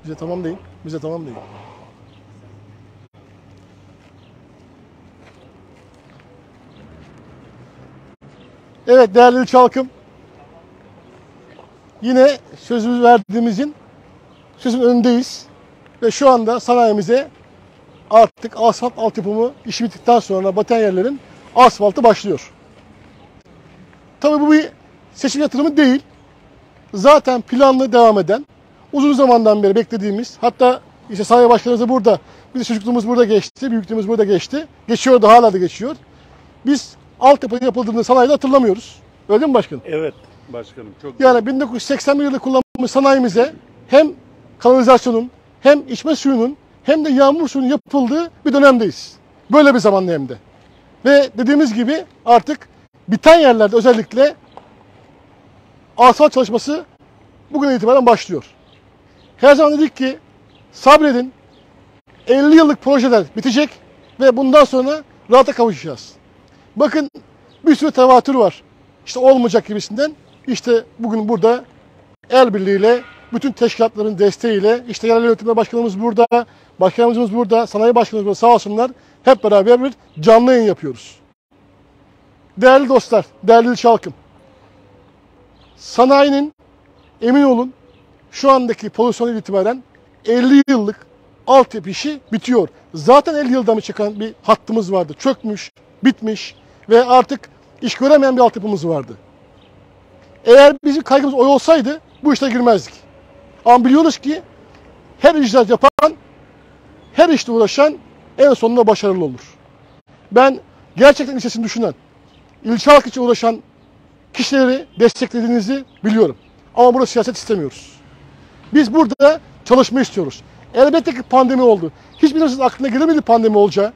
Bize tamam değil. Bize tamam değil. Evet değerli ilçe halkım. Yine sözümüz verdiğimizin sözün önündeyiz. Ve şu anda sanayimize artık asfalt altyapımı işi bittikten sonra baten yerlerin asfaltı başlıyor. Tabii bu bir seçim yatırımı değil. Zaten planlı devam eden, uzun zamandan beri beklediğimiz, hatta işte sanayi başkanımız da burada, bizim çocukluğumuz burada geçti, büyüklüğümüz burada geçti. Geçiyordu, hala da geçiyor. Biz altyapı yapıldığını sanayide hatırlamıyoruz. Öyle mi başkanım? Evet başkanım. Çok yani 1981 yılında kullanılmış sanayimize hem kanalizasyonun, hem içme suyunun, hem de yağmur suyunun yapıldığı bir dönemdeyiz. Böyle bir zamanda hem de. Ve dediğimiz gibi artık biten yerlerde özellikle asfalt çalışması bugün itibaren başlıyor. Her zaman dedik ki sabredin, 50 yıllık projeler bitecek ve bundan sonra rahata kavuşacağız. Bakın bir sürü tevatür var. İşte olmayacak gibisinden. İşte bugün burada el birliğiyle, bütün teşkilatların desteğiyle, işte yerel yönetimler başkanımız burada, başkanımız burada, sanayi başkanımız burada, sağ olsunlar. Hep beraber bir canlı yayın yapıyoruz. Değerli dostlar, değerli ilçe halkım. Sanayinin, emin olun, şu andaki pozisyonu itibaren 50 yıllık altyapı işi bitiyor. Zaten 50 yılda mı çıkan bir hattımız vardı. Çökmüş, bitmiş ve artık iş göremeyen bir altyapımız vardı. Eğer bizim kaygımız o olsaydı bu işe girmezdik. Ama biliyoruz ki her icraat yapan, her işte uğraşan en sonunda başarılı olur. Ben gerçekten ilçesini düşünen, ilçe halkı için uğraşan kişileri desteklediğinizi biliyorum. Ama burada siyaset istemiyoruz. Biz burada çalışma istiyoruz. Elbette ki pandemi oldu. Hiçbirinizin aklına gelemedi pandemi olacağı.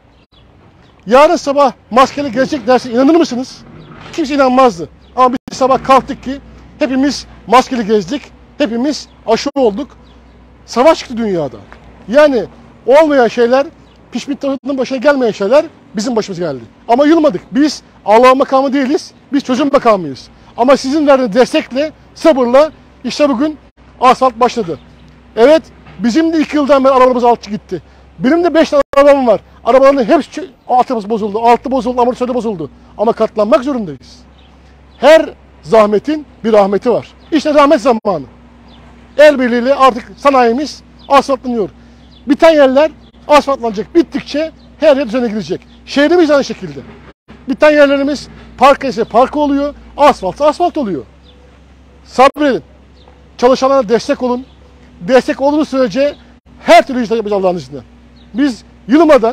Yarın sabah maskeli gelecek derse inanır mısınız? Kimse inanmazdı. Ama biz sabah kalktık ki hepimiz maskeli gezdik. Hepimiz aşı olduk. Savaş çıktı dünyada. Yani olmayan şeyler, pişmiş tarafının başına gelmeyen şeyler bizim başımıza geldi. Ama yılmadık. Biz Allah'ın makamı değiliz. Biz çözüm makamıyız. Ama sizin verdiğiniz destekle, sabırla işte bugün asfalt başladı. Evet, bizim de 2 yıldan beri arabamız altı gitti. Benim de 5 tane arabam var. Arabaların hepsi altımız bozuldu, altı bozuldu, amortisörü bozuldu. Ama katlanmak zorundayız. Her zahmetin bir rahmeti var. İşte rahmet zamanı. El birliğiyle artık sanayimiz asfaltlanıyor. Biten yerler asfaltlanacak. Bittikçe her yer düzene girecek. Şehrimiz aynı şekilde. Biten yerlerimiz park ise park oluyor, asfaltsa asfalt oluyor. Sabredin. Çalışanlara destek olun. Destek olduğunuz sürece her türlü işler yapacağız Allah'ın izniyle. Biz yılmadan,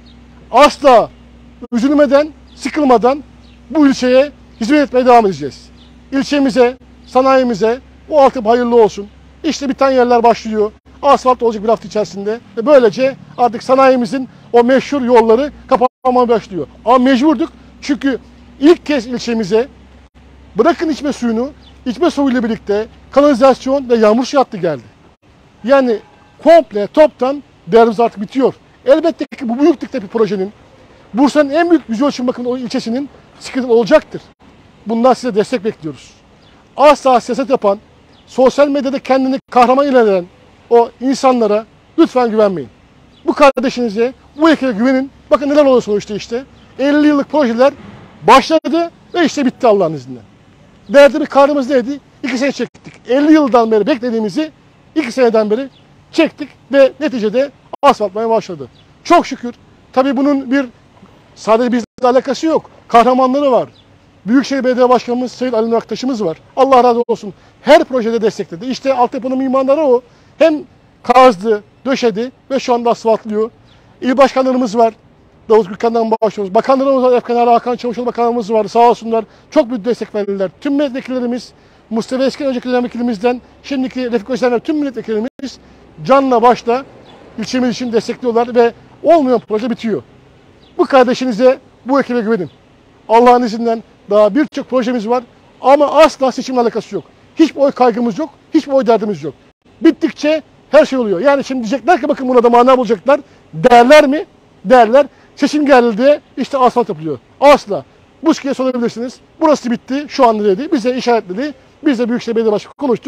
asla üzülmeden, sıkılmadan bu ilçeye hizmet etmeye devam edeceğiz. İlçemize, sanayimize bu altyapı hayırlı olsun. İşte biten yerler başlıyor. Asfalt olacak bir hafta içerisinde. Ve böylece artık sanayimizin o meşhur yolları kapanmaya başlıyor. Ama mecburduk çünkü ilk kez ilçemize bırakın içme suyunu, içme suyuyla birlikte kanalizasyon ve yağmur suyu hattı geldi. Yani komple toptan değerimiz artık bitiyor. Elbette ki bu büyüklükte bir projenin, Bursa'nın en büyük yüz ölçüm bakımı o ilçesinin sıkıntı olacaktır. Bundan size destek bekliyoruz. Asla siyaset yapan, sosyal medyada kendini kahraman ilan eden o insanlara lütfen güvenmeyin. Bu kardeşinize, bu ekibe güvenin. Bakın neler oluyor sonuçta işte. 50 yıllık projeler başladı ve işte bitti Allah'ın izniyle. Değerli bir karnımız neydi? 2 sene çektik. 50 yıldan beri beklediğimizi 2 seneden beri çektik ve neticede asfaltlamaya başladı. Çok şükür. Tabii bunun bir sadece bizle alakası yok. Kahramanları var. Büyükşehir Belediye Başkanımız Sayın Ali Nur Aktaş'ımız var. Allah razı olsun. Her projede destekledi. İşte altyapının mimarları o. Hem kazdı, döşedi ve şu anda asfaltlıyor. İl başkanlarımız var. Davut Gürkan'dan başlıyoruz. Bakanlarımız var. Efkan Hakan Çavuşoğlu bakanımız var. Sağ olsunlar. Çok büyük destek verdiler. Tüm milletvekillerimiz, Mustafa Esken önceki dönem vekilimizden, şimdiki Refik Özdenler, tüm milletvekillerimiz canla başla ilçemiz için destekliyorlar ve olmayan proje bitiyor. Bu kardeşinize, bu ekibe güvenin. Allah'ın izniyle daha birçok projemiz var ama asla seçimle alakası yok. Hiçbir oy kaygımız yok, hiçbir oy derdimiz yok. Bittikçe her şey oluyor. Yani şimdi diyecekler ki bakın buna da mana bulacaklar. Derler mi? Derler. Seçim geldi diye işte asfalt yapılıyor. Asla. Buski'ye sorabilirsiniz. Burası bitti, şu an dedi. Bize işaretledi. Biz de Büyükşehir Belediye Başkanı konuştuk.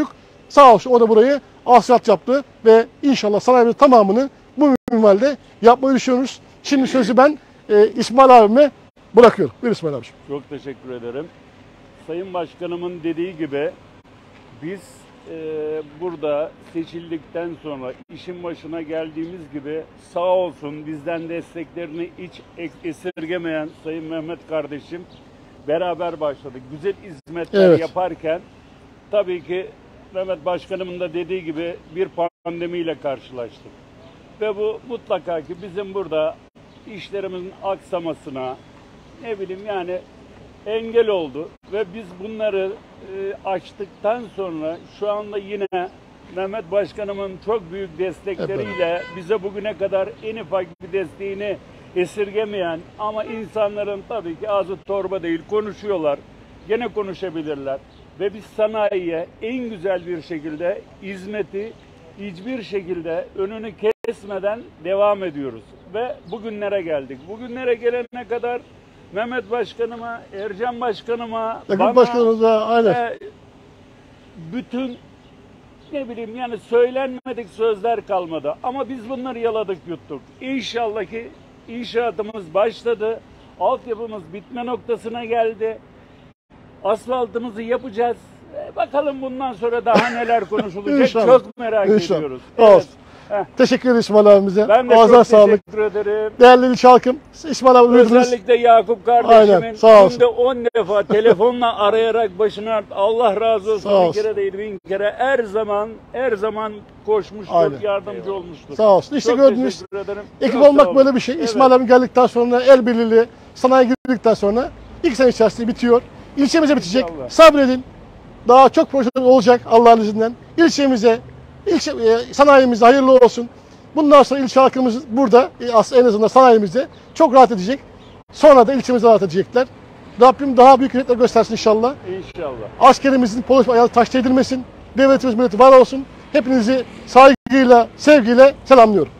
Sağ olsun o da burayı asfalt yaptı ve inşallah sanayimizin tamamını bu minvalde yapmayı düşünüyoruz. Şimdi sözü ben İsmail abime bırakıyorum. Buyur İsmail abiciğim. Çok teşekkür ederim. Sayın Başkanımın dediği gibi biz burada seçildikten sonra işin başına geldiğimiz gibi sağ olsun bizden desteklerini hiç esirgemeyen Sayın Mehmet kardeşim beraber başladık. Güzel hizmetler yaparken tabii ki Mehmet Başkanımın da dediği gibi bir pandemiyle karşılaştık. Ve bu mutlaka ki bizim burada işlerimizin aksamasına ne bileyim yani engel oldu ve biz bunları açtıktan sonra şu anda yine Mehmet Başkanımın çok büyük destekleriyle bize bugüne kadar en ufak bir desteğini esirgemeyen ama insanların tabii ki ağzı torba değil konuşuyorlar. Gene konuşabilirler ve biz sanayiye en güzel bir şekilde hizmeti hiçbir şekilde önünü kesmeden devam ediyoruz ve bugünlere geldik. Bugünlere gelene kadar Mehmet Başkanıma, Ercan Başkanıma, bana, Başkanımıza aynen. Bütün ne bileyim yani söylenmedik sözler kalmadı. Ama biz bunları yaladık yuttuk. İnşallah ki inşaatımız başladı. Altyapımız bitme noktasına geldi. Asfaltımızı yapacağız. Bakalım bundan sonra daha neler konuşulacak. Çok merak ediyoruz. Evet. Teşekkür ederim İsmail abimize. Ben de çok teşekkür ederim. Değerli İlçe halkım, İsmail abi özellikle Yakup kardeşimin günde 10 defa telefonla arayarak başına Allah razı olsun. Bir kere değil 1000 kere her zaman koşmuştur, yardımcı olmuştur. Sağ olsun. İşte çok gördünüz. Ekip olmak böyle bir şey. Evet. İsmail abi geldikten sonra el birliğiyle sanayi girdikten sonra ilk sene içerisinde bitiyor. İlçemize bitecek. İnşallah. Sabredin. Daha çok proje olacak Allah'ın izniyle. İlçemize sanayimize hayırlı olsun. Bundan sonra ilçe halkımız burada en azından sanayimizde çok rahat edecek. Sonra da ilçemize rahat edecekler. Rabbim daha büyük hizmetler göstersin inşallah. İnşallah. Askerimizin polis ayağı taş değdirmesin. Devletimiz milleti var olsun. Hepinizi saygıyla, sevgiyle selamlıyorum.